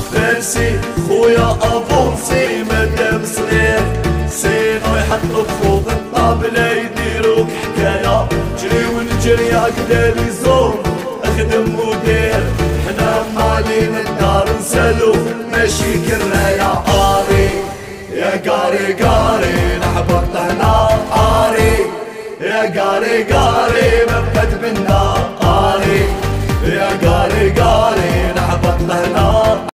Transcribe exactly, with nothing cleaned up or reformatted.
فارسي خويا ابونسي مادام صغير سينو يحطو فوق الطابلة يديروك حكاية جري ونجري هكدا لي زور اخدم ودير حنا مالين الدار نسالو ماشي كراية قاري يا قاري قاري نحبط هنا قاري يا قاري قاري